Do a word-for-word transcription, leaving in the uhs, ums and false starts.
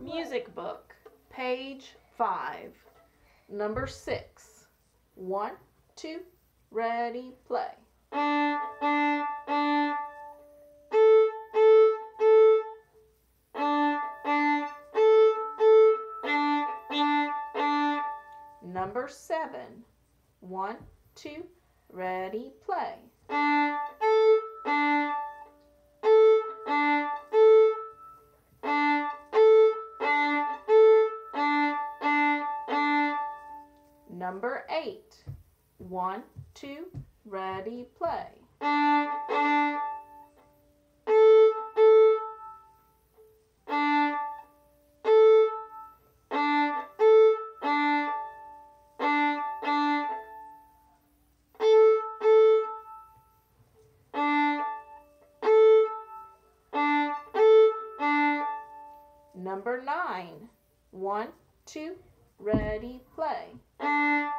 Music book, page five, number six. One, two, ready, play. Number seven. One, two, ready, play. Number eight. One, two, ready, play. Number nine. One, two, ready, play.